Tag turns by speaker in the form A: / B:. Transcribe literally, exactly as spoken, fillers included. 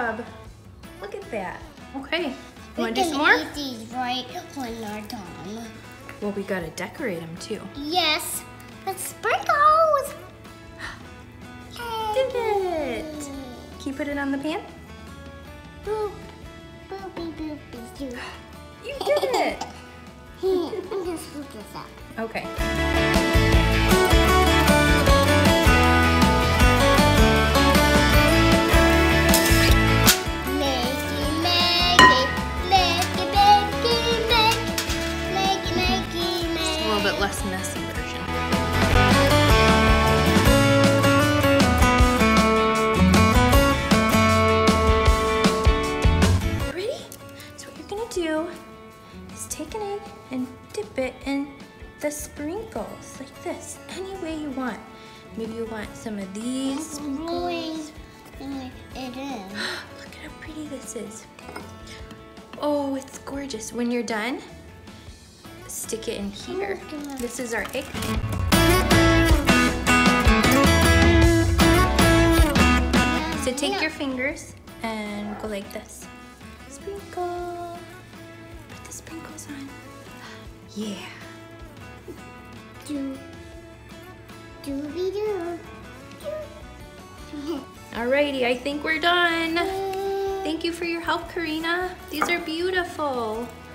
A: job. Look at that. Okay, you wanna do some more?
B: We can eat these right when they're done.
A: Well, we gotta decorate them too.
B: Yes, with sprinkles.
A: Did it! Can you put it on the pan?
B: Boop, boopy, boopy, boop.
A: You did it!
B: Here, I'm gonna scoop this up.
A: Okay. A little bit less messy version. Ready? So what you're gonna do is take an egg and dip it in the sprinkles like this, any way you want. Maybe you want some of these sprinkles.
B: It in.
A: Look at how pretty this is. Oh, it's gorgeous. When you're done, stick it in here. This is our egg. So take your fingers and go like this. Sprinkle. Put the sprinkles on. Yeah.
B: Do. Dooby-doo.
A: Alrighty, I think we're done. Thank you for your help, Karina. These are beautiful.